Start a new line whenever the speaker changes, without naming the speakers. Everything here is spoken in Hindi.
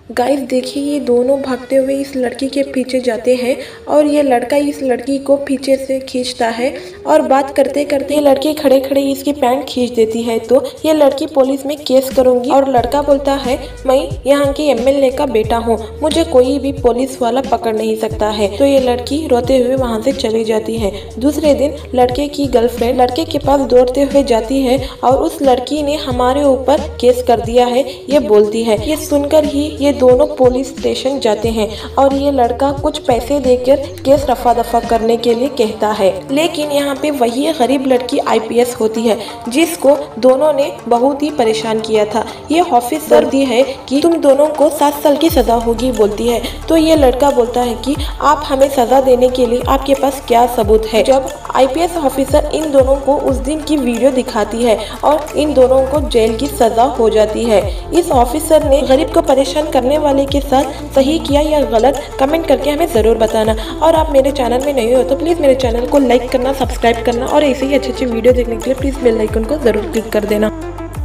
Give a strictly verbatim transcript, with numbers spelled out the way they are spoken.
गाइस देखिए, ये दोनों भागते हुए इस लड़की के पीछे जाते हैं और ये लड़का इस लड़की को पीछे से खींचता है और बात करते करते ये लड़की खड़े खड़े इसकी पैंट खींच देती है। तो ये लड़की पुलिस में केस करूंगी और लड़का बोलता है मैं यहाँ के एमएलए का बेटा हूँ, मुझे कोई भी पुलिस वाला पकड़ नहीं सकता है। तो ये लड़की रोते हुए वहाँ से चली जाती है। दूसरे दिन लड़के की गर्लफ्रेंड लड़के के पास दौड़ते हुए जाती है और उस लड़की ने हमारे ऊपर केस कर दिया है ये बोलती है। ये सुनकर ही ये दोनों पुलिस स्टेशन जाते हैं और ये लड़का कुछ पैसे देकर केस रफा दफा करने के लिए कहता है। लेकिन यहाँ पे वही गरीब लड़की आईपीएस होती है जिसको दोनों ने बहुत ही परेशान किया था। ये ऑफिसर दी है कि तुम दोनों को सात साल की सजा होगी बोलती है। तो ये लड़का बोलता है कि आप हमें सजा देने के लिए आपके पास क्या सबूत है। जब आईपीएस ऑफिसर इन दोनों को उस दिन की वीडियो दिखाती है और इन दोनों को जेल की सजा हो जाती है। इस ऑफिसर ने गरीब को परेशान करने वाले के साथ सही किया या गलत, कमेंट करके हमें ज़रूर बताना। और आप मेरे चैनल में नए हो तो प्लीज़ मेरे चैनल को लाइक करना, सब्सक्राइब करना और ऐसे ही अच्छी अच्छी वीडियो देखने के लिए प्लीज़ बेल आइकन को ज़रूर क्लिक कर देना।